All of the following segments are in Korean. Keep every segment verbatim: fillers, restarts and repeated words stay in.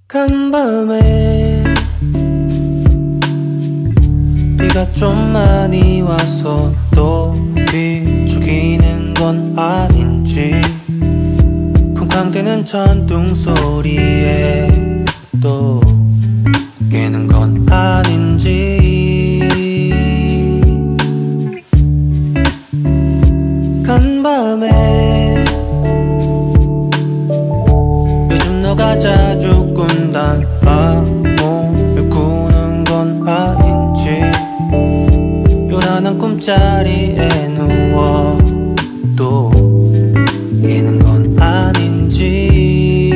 간밤에 비가 좀 많이 와서 또 비추기는 건 아닌지, 쿵쾅대는 전등 소리에 또 깨는 건 아닌지. 간밤에 요즘 너가 자주 꾼단 악몽을 꾸는 건 아닌지, 요란한 꿈자리에 누워 또 깨는 건 아닌지.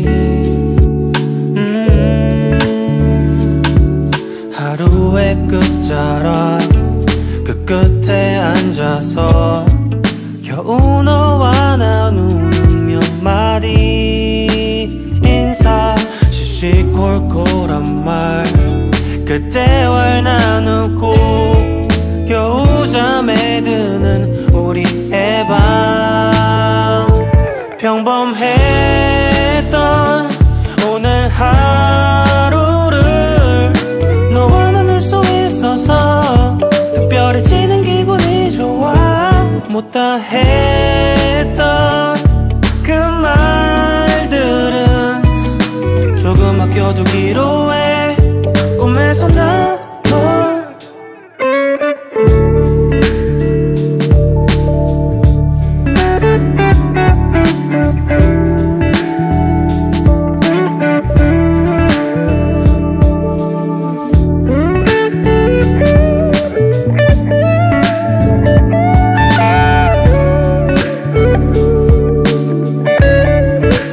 음, 하루의 끝자락 그 끝에 앉아서 겨우 너와 나누는 몇 마디 인사, 시시콜콜한 말 그 대화를 나누고 겨우 잠에 드는 우리의 밤. 평범했던 오늘 하루를 너와 나눌 수 있어서 특별해지는 기분이 좋아. 못다 했던 그 말들은 조금 아껴두기로 해. 꿈에서 나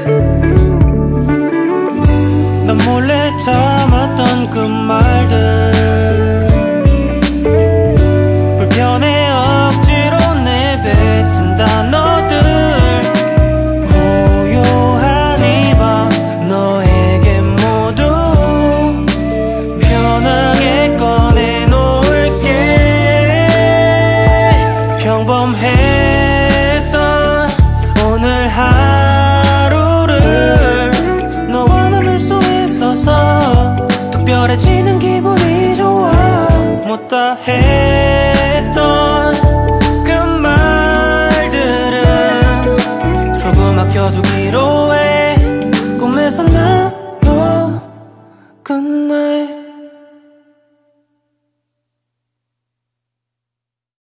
난 몰래 참았던 그 말들